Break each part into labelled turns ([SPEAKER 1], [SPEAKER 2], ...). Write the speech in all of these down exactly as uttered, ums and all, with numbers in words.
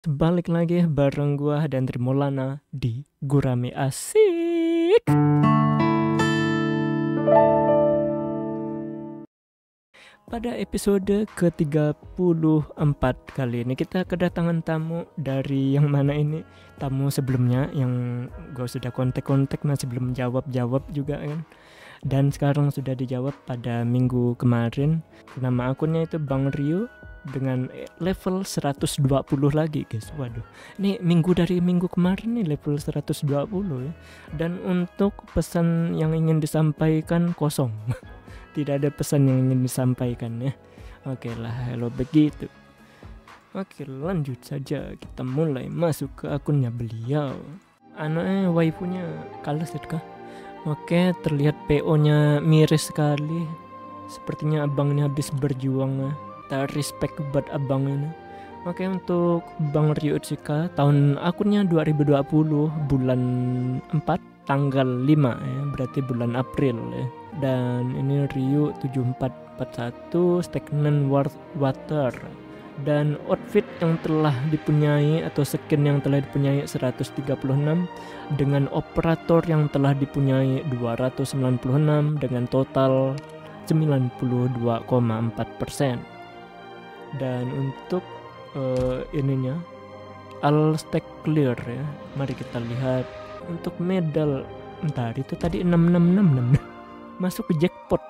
[SPEAKER 1] Balik lagi bareng gua dan Trimolana di Gurame Asik. Pada episode ke tiga puluh empat kali ini kita kedatangan tamu dari yang mana ini? Tamu sebelumnya yang gua sudah kontak-kontak masih belum jawab-jawab juga kan. Dan sekarang sudah dijawab pada minggu kemarin. Nama akunnya itu Bang Rio dengan level seratus dua puluh lagi guys. Waduh, ini minggu dari minggu kemarin nih level seratus dua puluh ya. Dan untuk pesan yang ingin disampaikan kosong. Tidak ada pesan yang ingin disampaikan ya. Oke lah, kalau begitu oke lanjut saja, kita mulai masuk ke akunnya beliau. Anaknya waifunya kalah kah? Oke, terlihat P O nya miris sekali. Sepertinya abang ini habis berjuang ya. Kita respect buat abang ini. Oke, untuk Bang Ryu Utsika, tahun akunnya dua ribu dua puluh bulan empat tanggal lima ya, berarti bulan April ya. Dan ini Ryu tujuh empat empat satu Stagnant Water. Dan outfit yang telah dipunyai atau skin yang telah dipunyai seratus tiga puluh enam dengan operator yang telah dipunyai dua ratus sembilan puluh enam dengan total sembilan puluh dua koma empat persen. Dan untuk uh, ininya all stack clear ya. Mari kita lihat untuk medal. Entar itu tadi enam enam enam enam masuk ke jackpot.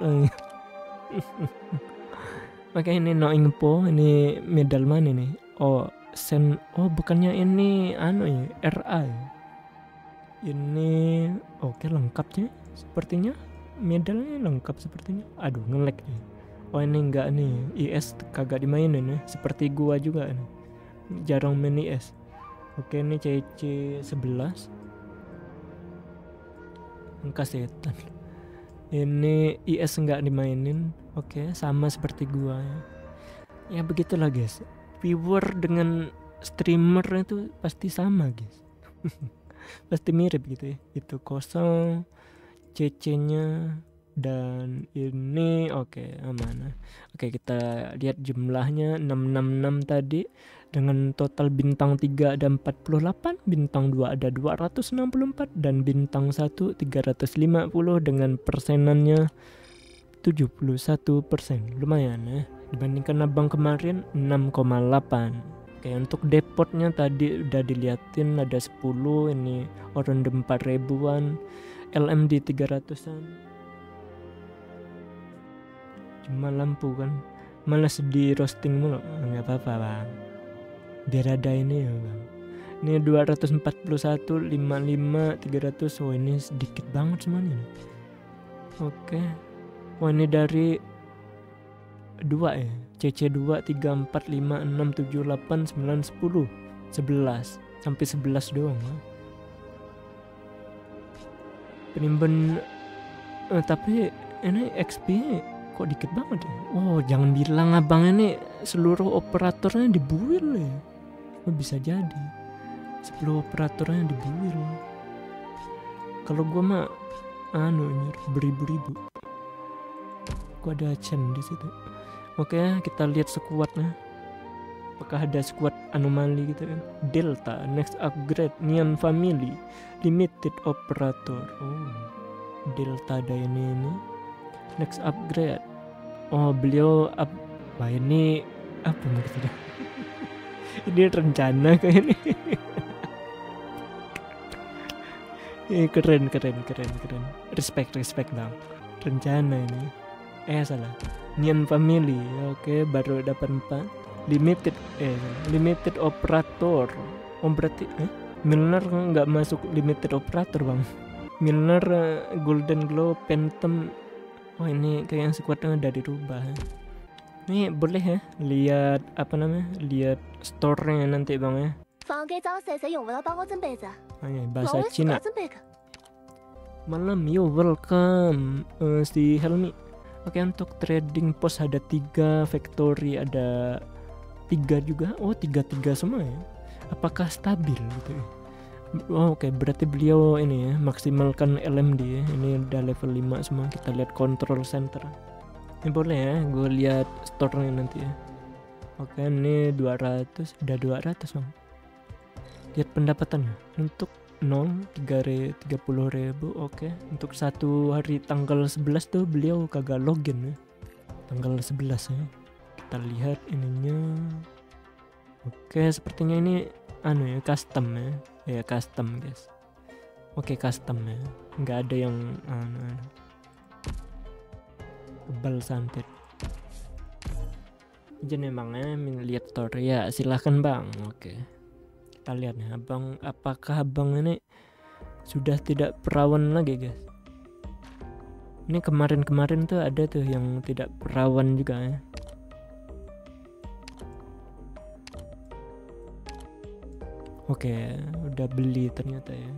[SPEAKER 1] Oke, ini no info, ini medal mana nih? Oh, sen oh bukannya ini anu ya, R A ya. Ini oke lengkapnya sepertinya. Medalnya lengkap sepertinya. Aduh, nge-lag nih. Oh, ini enggak nih. I S kagak dimainin ya, seperti gua juga nih. Jarang main I S. Oke, ini C C sebelas. Angka setan. Ini I S enggak dimainin. Oke, sama seperti gua ya. Ya begitulah guys. Viewer dengan streamer itu pasti sama guys. Pasti mirip gitu ya. Itu kosong C C-nya dan ini oke aman. Oke, kita lihat jumlahnya enam enam enam tadi dengan total bintang tiga ada empat puluh delapan, bintang dua ada dua ratus enam puluh empat dan bintang satu tiga ratus lima puluh dengan persenannya tujuh puluh satu persen. Lumayan ya. Dibandingkan abang kemarin enam koma delapan. Oke, untuk depotnya tadi udah diliatin ada sepuluh, ini orang empat ribuan, L M D tiga ratusan. Cuma lampu kan malas di roasting mulu. Enggak apa-apa bang, biar ada ini ya bang. Ini dua ratus empat puluh satu, lima puluh lima, tiga ratus. Oh ini sedikit banget semuanya. Oke. Oh ini dari dua ya, C C dua, tiga, empat, lima, enam, tujuh, delapan, sembilan, sepuluh, sebelas sampai sebelas doang ya. Penimban eh, tapi ini X P kok dikit banget ya. Oh jangan bilang abang ini seluruh operatornya dibuil ya. Oh, bisa jadi sepuluh operatornya dibuil. Kalau gua mah anu nyur beribu-ribu. Gua ada Chen di situ. Oke, kita lihat squadnya. Apakah ada squad anomali gitu kan? Delta, next upgrade, Nian Family, limited operator. Oh, Delta ada ini ini. Next upgrade. Oh, beliau up. Wah, ini apa maksudnya? Ini rencana kayak ini. Eh, keren, keren, keren, keren. Respect, respect bang. Rencana ini. Eh salah. Nian Family. Oke, baru dapat empat. Limited eh limited operator. Oh berarti eh Milner nggak masuk limited operator bang. Milner uh, Golden Glow Phantom. Oh ini kayak yang squadnya udah dirubah. Nih boleh ya lihat apa namanya, lihat store-nya nanti bang ya. Oh, ya, bahasa Cina. Malam yo welcome uh, si Helmi. Oke, untuk trading post ada tiga, factory ada tiga juga. Oh tiga tiga semua ya. Apakah stabil gitu ya? Oh, oke, okay. Berarti beliau ini ya maksimalkan L M D ya. Ini udah level lima semua. Kita lihat control center. Ini boleh ya, gue lihat store-nya nanti ya. Oke, okay, ini dua ratus, udah dua ratus bang. lihat pendapatannya untuk nol tiga puluh ribu. Oke, untuk satu hari tanggal sebelas tuh beliau kagak login ya, tanggal sebelas ya. Kita lihat ininya. Oke, sepertinya ini anu ya, custom ya, ya custom guys. Oke, custom ya, nggak ada yang anu, anu. Kebal santet. Jadi emangnya lihat story ya, silahkan bang. Oke, kita lihat nih abang, apakah abang ini sudah tidak perawan lagi guys. Ini kemarin-kemarin tuh ada tuh yang tidak perawan juga ya. Oke, udah beli ternyata ya.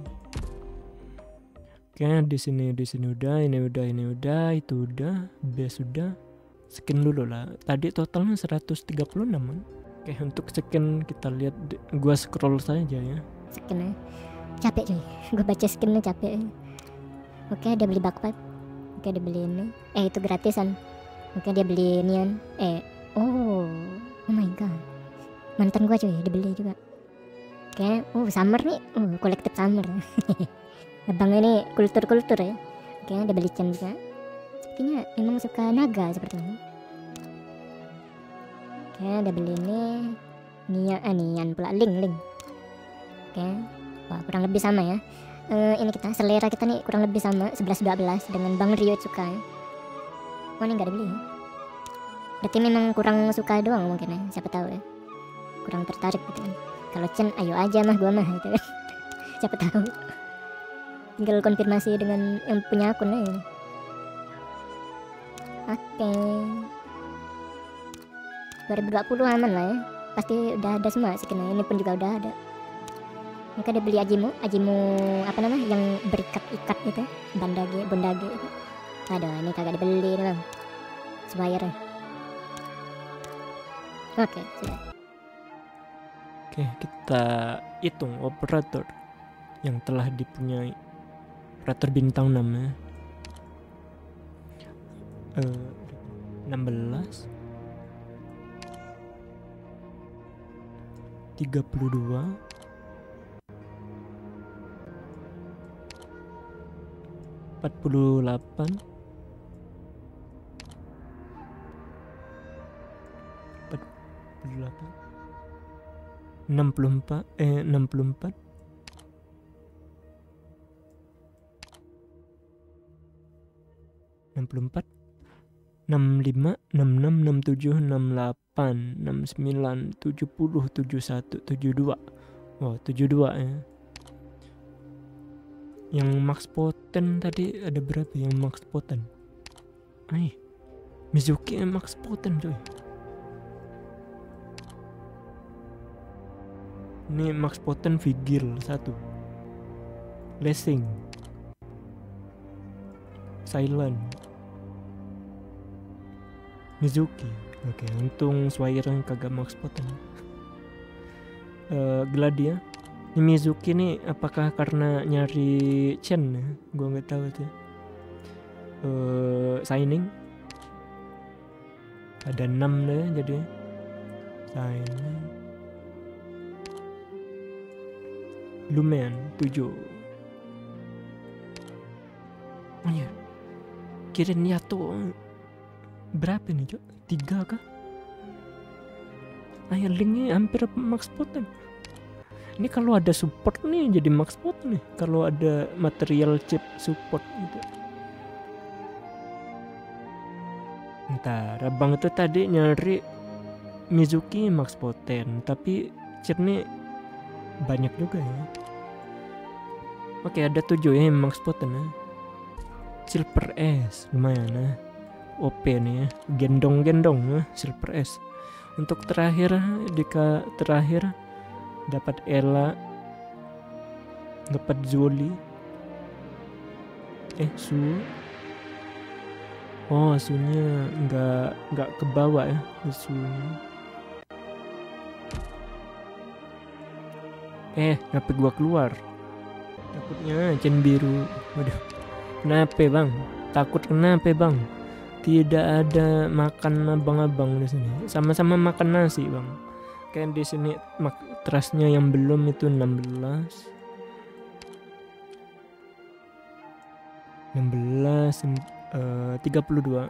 [SPEAKER 1] Oke, di sini di sini udah, ini udah, ini udah, itu udah, base udah. Skin dulu lah. Tadi totalnya seratus tiga puluh enam kan. Oke, untuk skin kita lihat, gua scroll saja ya.
[SPEAKER 2] Skinnya capek cuy, gue baca skinnya capek. Oke, dia beli backpack. Oke, dia beli ini. Eh, itu gratisan. Oke, dia beli neon. Eh, oh, oh my god, mantan gua cuy, dia beli juga. Oke, oh summer nih, uh kolektif summer. Abang ini kultur-kultur ya. Oke, dia beli chain juga. Sepertinya emang suka naga sepertinya. Oke, dia beli ini. Nian, ah, nian pula, link, link. Oke, wah kurang lebih sama ya. Uh, ini kita, selera kita nih kurang lebih sama, sebelas dua belas dengan Bang Rio suka ya. Oh, ini gak dibeli ya. Berarti memang kurang suka doang mungkin ya, siapa tahu ya. Kurang tertarik gitu kan. Kalau Chen, ayo aja mah gua mah gitu kan. Siapa tahu. Tinggal konfirmasi dengan yang punya akun aja. Oke. dua ribu dua puluh aman lah ya. Pasti udah ada semua skinnya. Ini pun juga udah ada. Mereka dia beli Ajimu, Ajimu apa namanya yang berikat-ikat gitu, bandage, bondage gitu. Aduh, ini kagak dibeli nih bang. Sebayar ya. Oke, sudah.
[SPEAKER 1] Oke, kita hitung operator yang telah dipunyai. Operator bintang enam ya. Uh, enam belas tiga puluh dua empat puluh delapan empat puluh delapan enam puluh empat eh enam puluh empat enam puluh empat enam puluh lima enam puluh enam enam puluh tujuh enam puluh delapan enam puluh sembilan tujuh puluh tujuh puluh satu tujuh puluh dua. Wow, tujuh puluh dua ya. Yang max poten tadi ada berapa yang max poten? Ay, Mizuki yang max poten coy. Ini max poten Vigil satu, Lessing, Silent, Mizuki. Oke, untung Swire kagak max poten. uh, Gladia. Ini Mizuki nih apakah karena nyari Chen ya? Gua nggak tahu tuh. Uh, signing ada enam deh jadi. Signing. Lumen tujuh. Oh iya. Kirin Yato berapa nih, Cok? tiga kah? Ayo linknya hampir max poten. Ini kalau ada support nih jadi max poten nih. Kalau ada material chip support gitu. Ntar abang itu tadi nyari Mizuki max poten, tapi chip nih banyak juga ya. Oke, ada tujuh ya max poten ya. Silver S lumayan ya. O P nih ya. Gendong-gendong ya Silver S. Untuk terakhir jika terakhir dapat Ella, dapat Zoli, eh Su. Oh, Sunya nggak nggak ke bawah ya Sunya. Eh, H P gua keluar. Takutnya Chen biru. Waduh. Kenapa bang? Takut kenapa bang? Tidak ada makan abang-abang di sini. Sama-sama makan nasi bang. Kayak di sini matrasnya yang belum itu enam belas. enam belas uh, tiga puluh dua.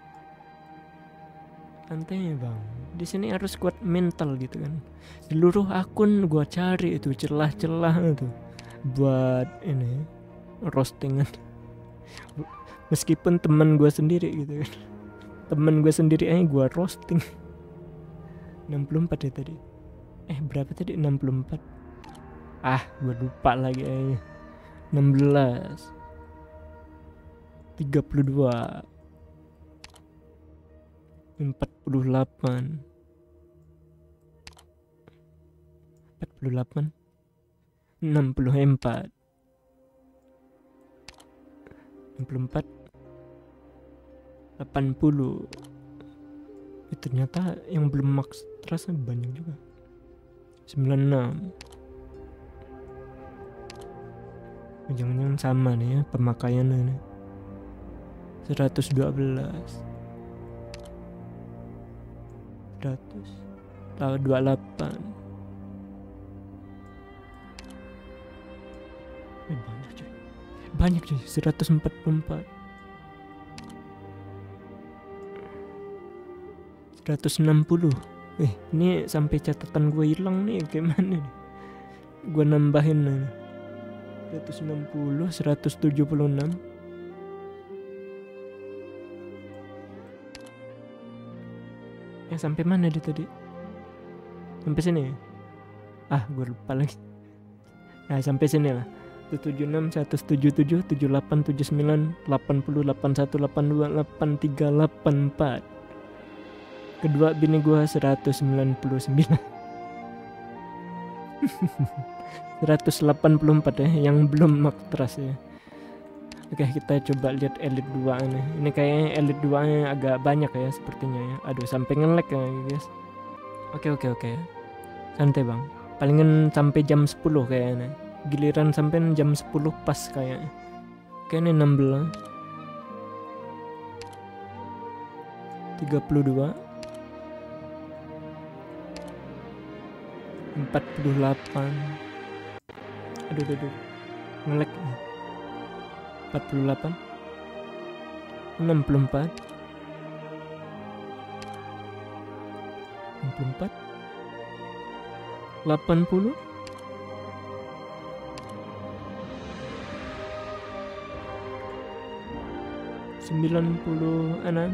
[SPEAKER 1] Santai bang. Di sini harus kuat mental gitu kan. Seluruh akun gua cari itu celah-celah itu buat ini roastingan. Meskipun teman gua sendiri gitu kan. Temen gue sendiri aja gue roasting. enam puluh empat ya tadi. Eh berapa tadi? enam puluh empat. Ah gue lupa lagi aja. enam belas tiga puluh dua empat puluh delapan empat puluh delapan enam puluh empat enam puluh empat delapan puluh. Eh, ternyata yang belum max terasa banyak juga. sembilan puluh enam. Jangan-jangan sama nih ya pemakaiannya nih. seratus dua belas seratus dua puluh delapan. Eh, banyak cuy. Banyak cuy, seratus empat puluh empat. seratus enam puluh. Eh, ini sampai catatan gue hilang nih, gimana nih? Gue nambahin nih. seratus enam puluh, seratus tujuh puluh enam. Eh, sampai mana dia tadi? Sampai sini. Ah, gue lupa lagi. Nah, sampai sini lah. seratus tujuh puluh enam, seratus tujuh puluh tujuh, tujuh puluh delapan, tujuh puluh sembilan, delapan puluh, delapan puluh satu, delapan puluh dua, delapan puluh tiga, delapan puluh empat. Kedua bini gua seratus sembilan puluh sembilan. seratus delapan puluh empat ya, yang belum matras ya. Oke, kita coba lihat Elite dua ini. Ini kayaknya Elite dua nya agak banyak ya sepertinya ya. Aduh, sampai nge-lag ya guys. Oke oke oke. Santai bang. Palingan sampai jam sepuluh kayaknya. Giliran sampai jam sepuluh pas kayaknya. Kayaknya enam belas tiga puluh dua empat puluh delapan. Aduh aduh, aduh. Nge-lag. empat puluh delapan enam puluh empat enam puluh empat delapan puluh sembilan puluh enam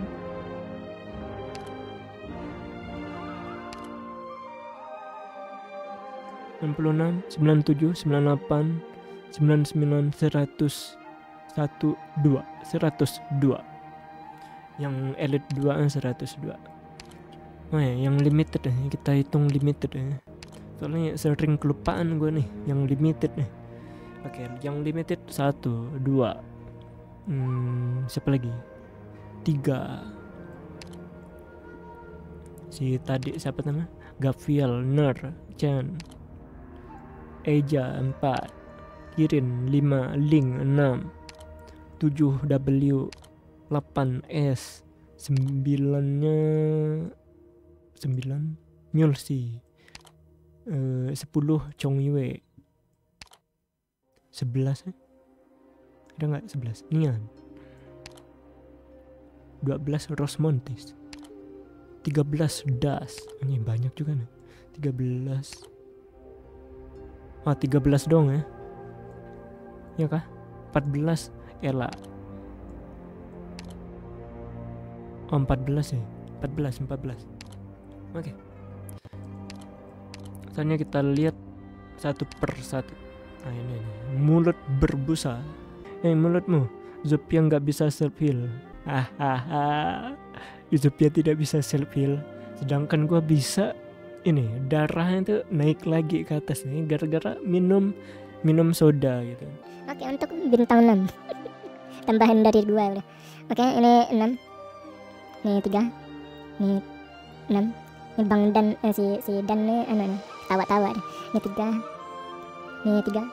[SPEAKER 1] enam puluh enam sembilan puluh tujuh sembilan puluh delapan sembilan puluh sembilan seratus satu dua seratus dua. Yang Elite dua seratus dua. Oh ya, yang limited ya, kita hitung limited ya. Soalnya sering kelupaan gue nih yang limited nih. Oke, yang limited satu, dua. Hmm, siapa lagi? Tiga. Si tadi siapa namanya? Gaviel, Ner, Chan, Eja empat, Kirin lima, Ling enam, tujuh W, delapan S, sembilannya sembilan Mulsi, uh, sepuluh Chongyue, sebelas eh? Ada nggak sebelas? Nian, dua belas Rosmontis, tiga belas Das. Ini banyak juga nih. tiga belas. Ah, tiga belas dong ya. Ya kah? empat belas Ella. Oh, empat belas ya. empat belas, empat belas. Oke. Soalnya kita lihat satu per satu. Nah, ini, ini. Mulut berbusa. Eh, mulutmu. Zopia nggak bisa self heal. Hahaha. Zopia tidak bisa self heal. Sedangkan gua bisa. Ini darahnya tuh naik lagi ke atas nih gara-gara minum minum soda gitu.
[SPEAKER 2] Oke, untuk bintang enam. Tambahan dari dua udah. Oke, ini enam. Ini tiga. Ini enam. Ini Bang Dan eh, si si Dan nih anu nih tawa-tawa deh. Ini tiga. Ini tiga.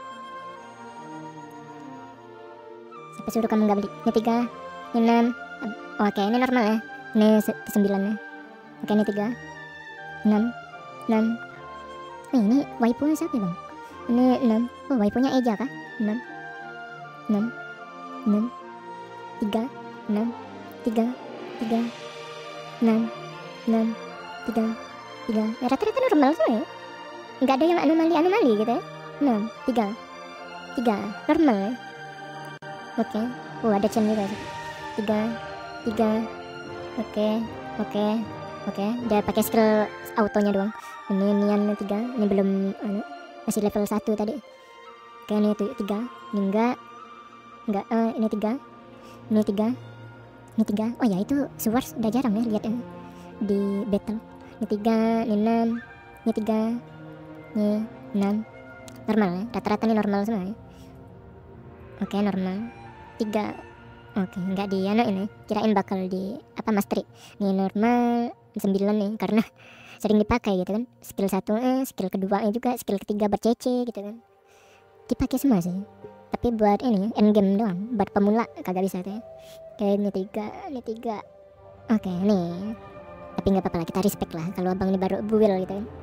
[SPEAKER 2] Siapa suruh kamu nggak beli? Ini tiga. Ini enam. Oh, oke, ini normal ya. Ini se- sembilan ya. Oke, ini tiga. enam. enam. Eh, ini waipunya siapa bang? Ini enam. Oh, waipunya Eja kah? enam. enam. enam. tiga. enam. tiga. tiga. enam. enam. tiga. tiga. Ya, rata-rata normal semua ya. Nggak ada yang anomali-anomali gitu ya. enam. tiga. tiga. Normal ya. Oke. Oh, ada Chen juga sih. tiga. tiga. Oke. Oke. Oke. Dia pakai skill autonya doang. Ini Nian tiga. Ini belum anu, masih level satu tadi. Oke, ini itu tiga. Ini enggak. Enggak, eh, ini tiga. Ini tiga. Ini tiga. Oh ya, itu Swords udah jarang ya lihat ini di battle. Ini tiga, ini enam. Ini tiga. Ini enam. Normal ya. Rata-rata ini normal semua ya. Oke, normal. tiga. Oke, enggak di anu ini. Kirain bakal di apa mastery. Ini normal sembilan nih karena sering dipakai gitu kan. Skill satu eh, skill kedua juga, skill ketiga bercece gitu kan. Dipakai semua sih. Tapi buat ini end game doang, buat pemula kagak bisa tuh ya. Oke, ini tiga, ini tiga. Oke, nih. Tapi nggak apa-apa lah, kita respect lah kalau abang ini baru build gitu kan.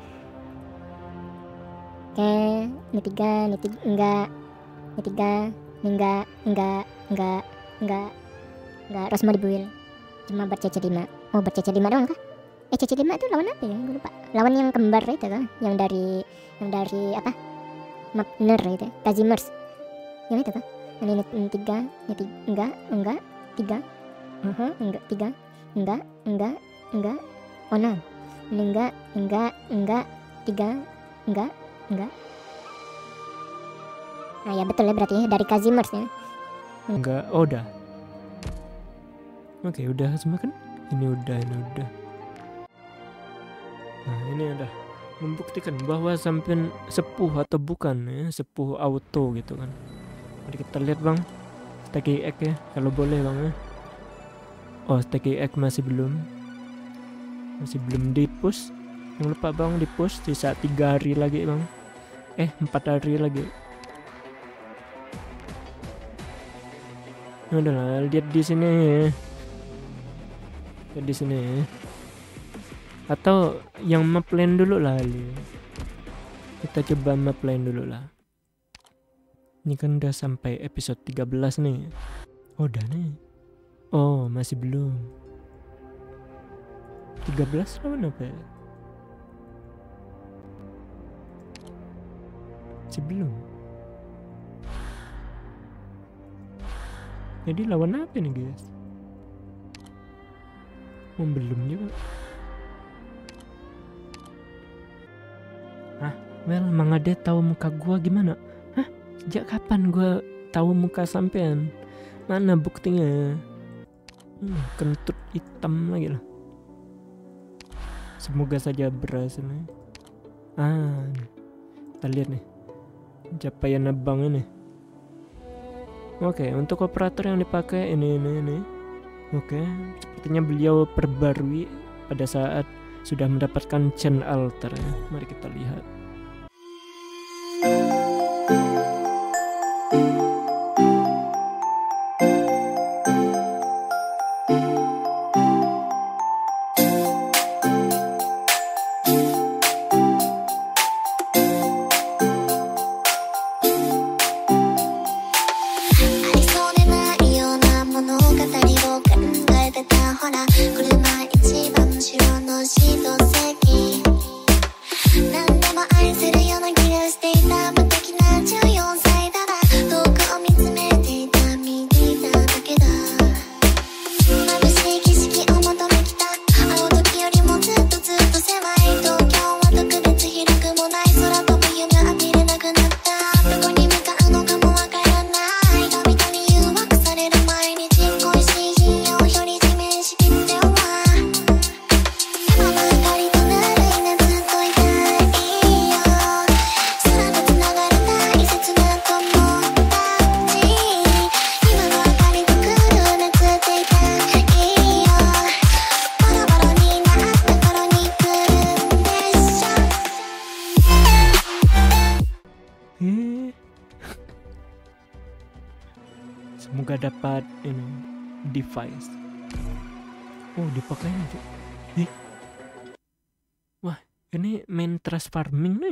[SPEAKER 2] Oke, ini tiga, ini tiga, enggak. Ini tiga, ini enggak, enggak, enggak, enggak, enggak. Ros mau dibuild. Cuma bercece lima. Oh, bercece lima doang kah? Eh, C C lima itu lawan apa ya? Gue lupa. Lawan yang kembar itu kan, yang dari yang dari apa? Mapner itu, Kazimers. Yang itu kan? Ini, ini, ini tiga, ini tiga, enggak, enggak, tiga, uh-huh, enggak, tiga, enggak, enggak, enggak, oh enam, ini enggak, enggak, enggak, tiga, enggak, enggak. Nah ya betul ya berarti ya, dari Kazimers ya.
[SPEAKER 1] Enggak, oh udah. Oke, udah semua kan? Ini udah, ini udah. Nah, ini udah membuktikan bahwa sampai sepuh atau bukan ya, sepuh auto gitu kan. Mari kita lihat bang, stacking egg ya, kalau boleh bang ya. Oh, stacking egg masih belum, masih belum di push. Jangan lupa bang di push, sisa tiga hari lagi bang. Eh, empat hari lagi. Udah lah, lihat di sini ya. Lihat di sini ya. Atau yang map lane dulu lah Ali. Kita coba map lane dulu lah. Ini kan udah sampai episode tiga belas nih. Oh udah nih. Oh masih belum. tiga belas lawan apa ya? Masih belum. Jadi lawan apa nih guys? Oh belum juga. Hah? Well, Mang Ade tahu muka gua gimana? Hah? Sejak kapan gua tahu muka sampean? Mana buktinya? Hmm, kentut hitam lagi lah. Semoga saja berhasil nih. Ah, nih. Kita lihat nih capaian abang ini. Oke, untuk operator yang dipakai ini ini ini. Oke, sepertinya beliau perbarui pada saat sudah mendapatkan Chen Alter ya. Mari kita lihat. Semoga dapat ini device. Oh, dipakai aja. Eh. Wah, Ini main trust farming nih.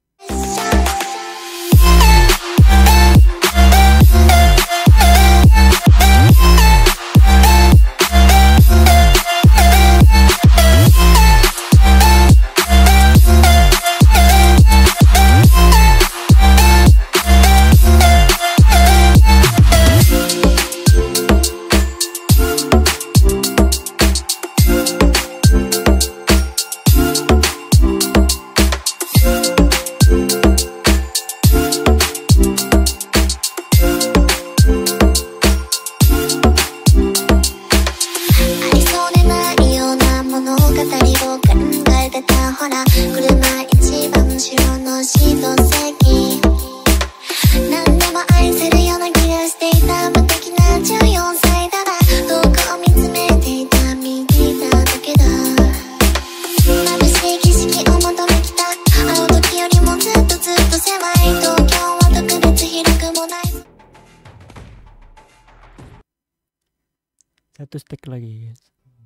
[SPEAKER 1] Satu stack lagi guys.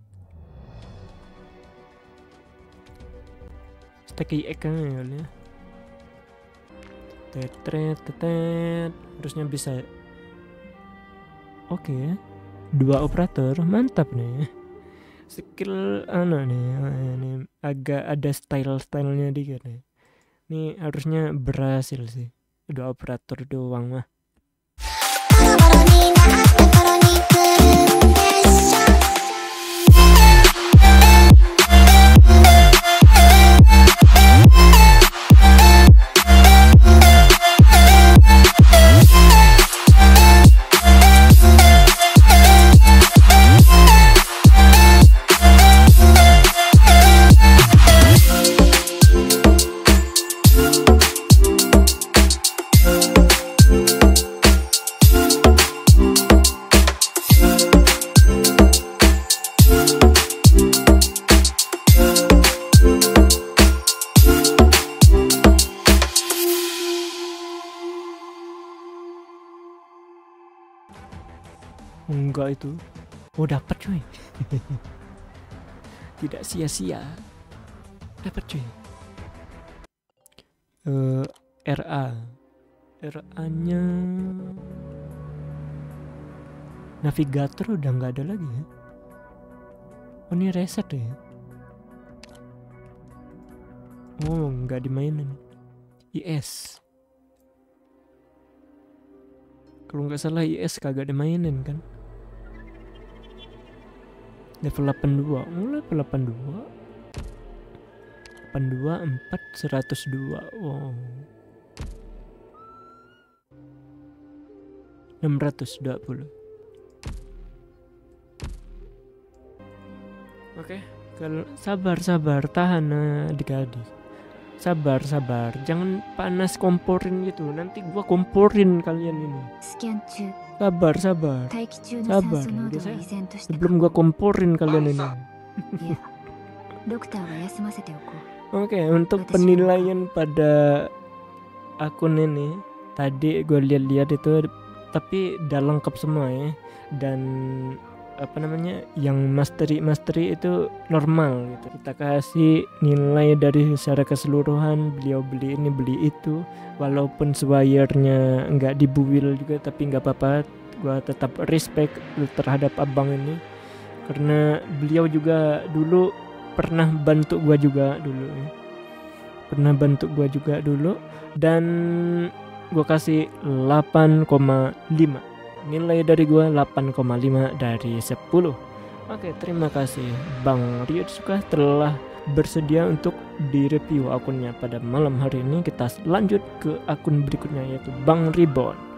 [SPEAKER 1] Stack I E kan ya. Tetret tetet. Harusnya bisa. Oke okay. Dua operator, mantap nih. Skill ano nih, ini agak ada style-stylenya dikit nih. Ini harusnya berhasil sih. Dua operator doang mah. Enggak itu. Oh dapat cuy. Tidak sia-sia. Dapat cuy. Uh, R A. R A-nya navigator udah nggak ada lagi ya. Oh ini reset ya. Oh nggak dimainin. I S. Kalau nggak salah I S kagak dimainin kan. Level delapan puluh dua. Oh level delapan puluh dua. delapan puluh dua empat seratus dua. Wow. enam ratus dua puluh. Oke, kalau sabar sabar tahan adik-adik. Sabar sabar, jangan panas komporin gitu. Nanti gua komporin kalian ini. Sabar sabar. Sabar. Biasa sebelum gua komporin kalian ini. Oke, untuk penilaian pada akun ini tadi gue lihat-lihat itu, tapi udah lengkap semua ya. Dan apa namanya, yang mastery mastery itu normal gitu. Kita kasih nilai dari secara keseluruhan. Beliau beli ini beli itu, walaupun swire-nya nggak dibuil juga, tapi nggak apa-apa, gua tetap respect terhadap abang ini karena beliau juga dulu pernah bantu gua juga dulu ya. pernah bantu gua juga dulu dan gua kasih delapan koma lima. Nilai dari gua delapan koma lima dari sepuluh. Oke, terima kasih Bang Ryutsuka telah bersedia untuk direview akunnya pada malam hari ini. Kita lanjut ke akun berikutnya, yaitu Bang Ribbon.